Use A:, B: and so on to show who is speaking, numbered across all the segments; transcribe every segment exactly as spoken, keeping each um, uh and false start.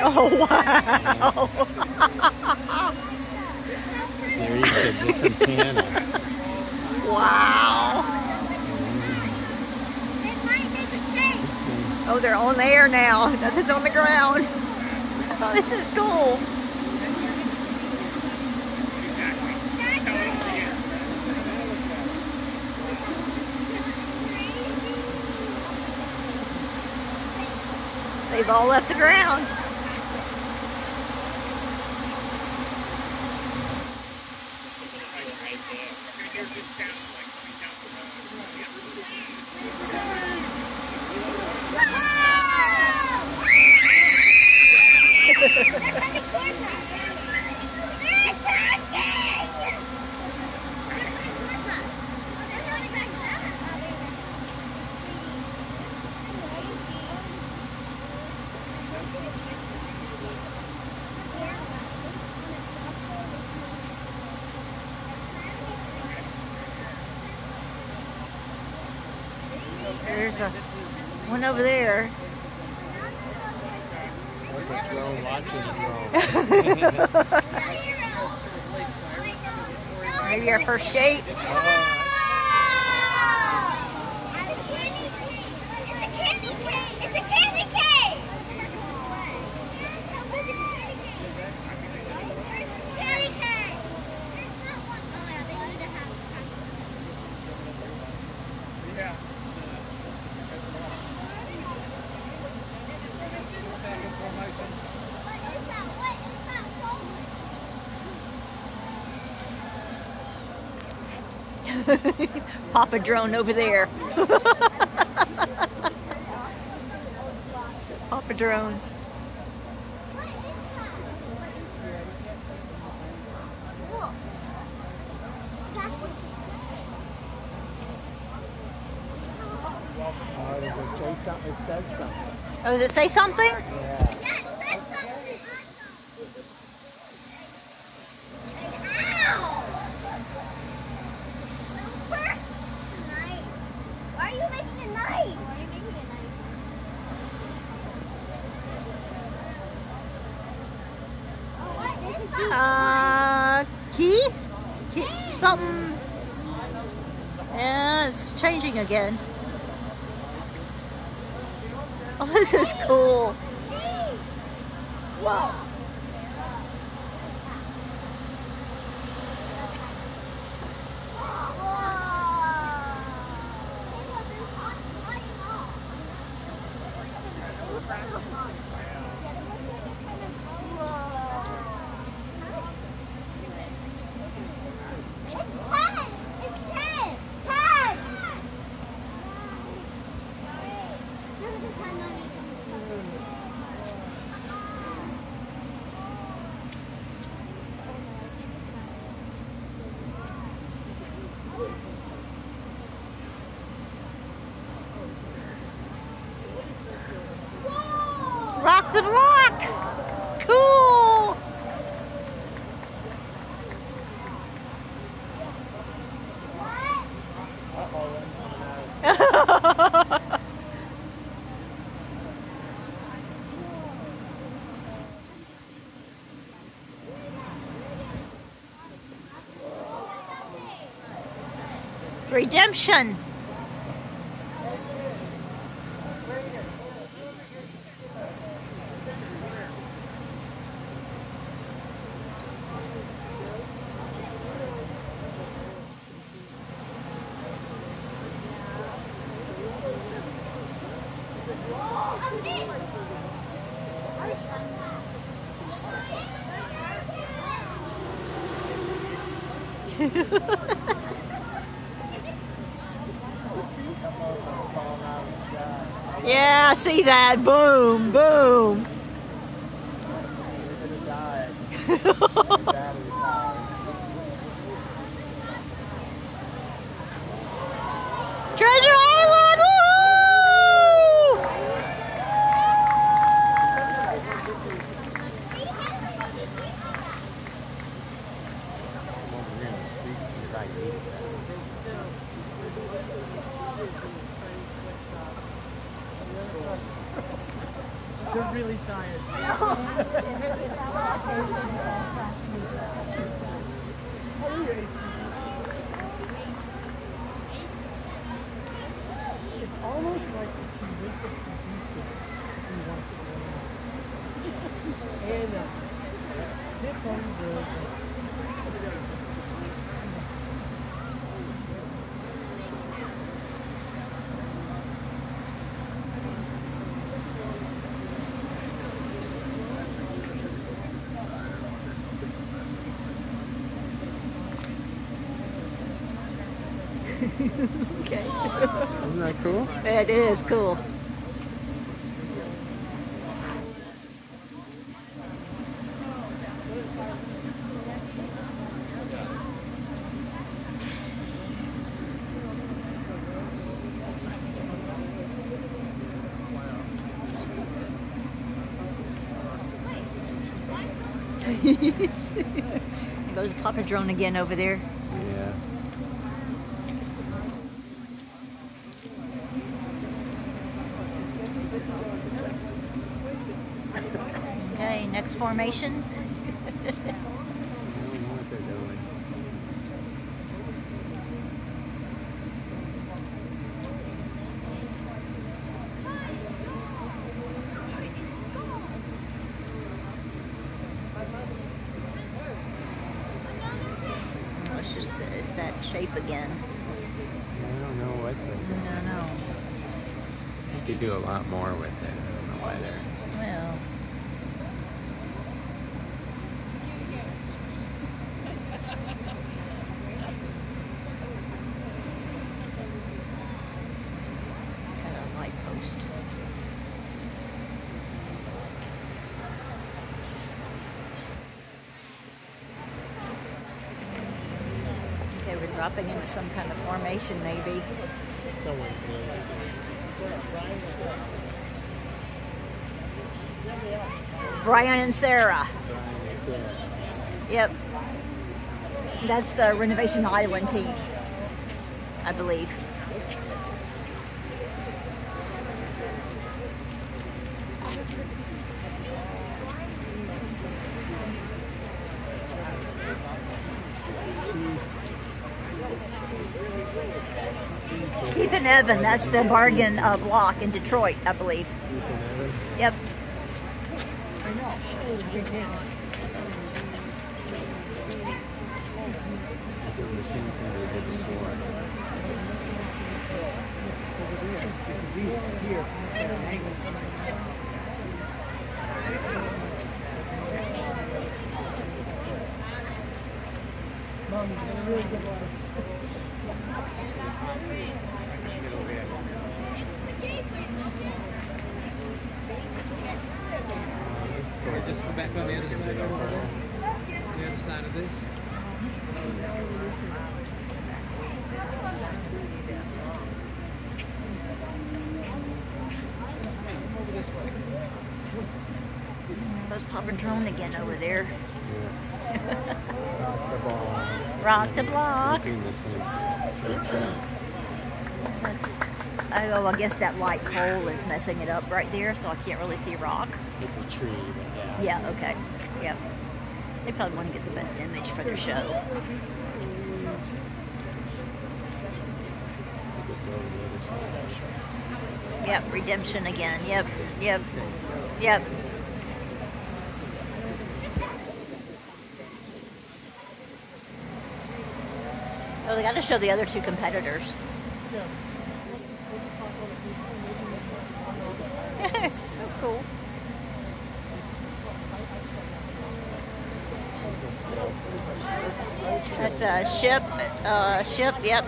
A: Oh, wow.
B: There you go, different panel.
A: Wow.
C: It might make a shape.
A: Oh, they're on the air now. Nothing's on the ground. Oh, this is cool. They've all left the ground. There's a one over there.
B: There's a drone watching a drone.
A: Maybe our first shape. Pop a drone over there. Pop a drone. Oh, does it say something?
B: Yeah.
A: Uh, Keith? Keith? Something. Yeah, it's changing again. Oh, this is cool. Wow. Rock the Block! Cool! Redemption! Yeah, I see that. Boom, boom. Treasure Island! Woo!
B: They're really tired. It's almost like the convincing computer we want to go in. And uh, tip on the
A: Okay.
C: Isn't that cool?
A: It is cool. There goes Papa Drone again over there.
C: Yeah.
A: Okay, next formation.
C: I don't know what they're doing.
A: Oh, it's just the, it's that shape again.
C: I don't know what they're doing.
A: I don't know.
C: I think they do a lot more with it. I don't know why they're...
A: Well, got a light post. Okay, we're dropping into some kind of formation, maybe.
B: no one's really.
A: Brian and Sarah. Yep. That's the Renovation Island team, I believe. Keith and Evan, that's the bargain uh, block in Detroit, I believe. Yep.
B: I know.
C: The same thing they did before.
B: Mom, it's been a really good one.
D: Just go back on the other side over there. The other side of this. Over this way.
A: There's Papa Drone again over there.
C: Yeah. Rock the ball.
A: Rock the block.
C: Doing the same thing.
A: Oh, I guess that light pole is messing it up right there, so I can't really see rock.
C: It's a tree, but yeah.
A: Yeah, okay. Yep. They probably want to get the best image for their show. Yep, redemption again. Yep, yep, yep. Oh, they got to show the other two competitors. So cool. That's a ship. Uh, ship. Yep.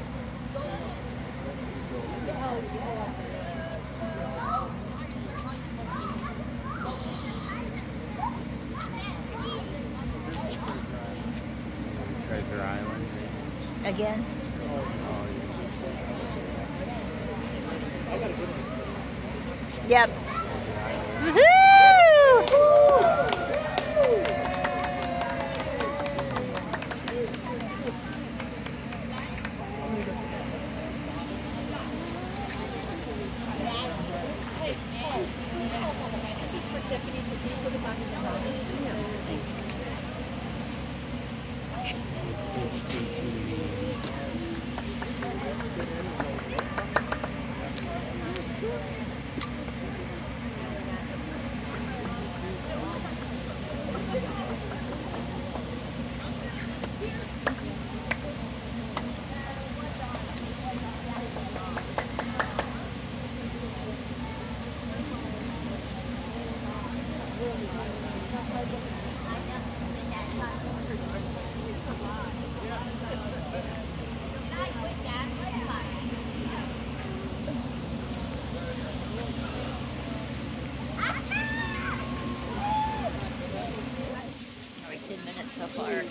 C: Treasure Island.
A: Again.
C: Oh,
A: Yep. Woohoo! ten minutes so far.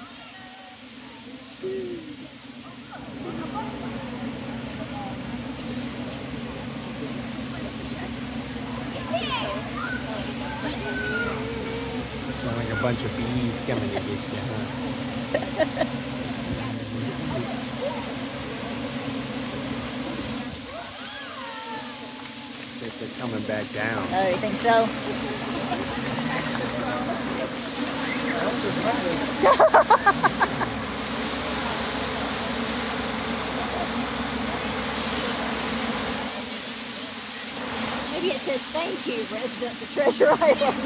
C: Sound like a bunch of bees coming to get you, huh? Guess they're coming back down.
A: Oh, you think so? Maybe it says thank you, residents of Treasure Island.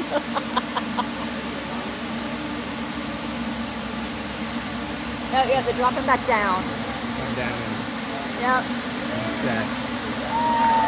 A: Oh, yeah, they're dropping back down.
C: Come down and
A: Yep.
C: that.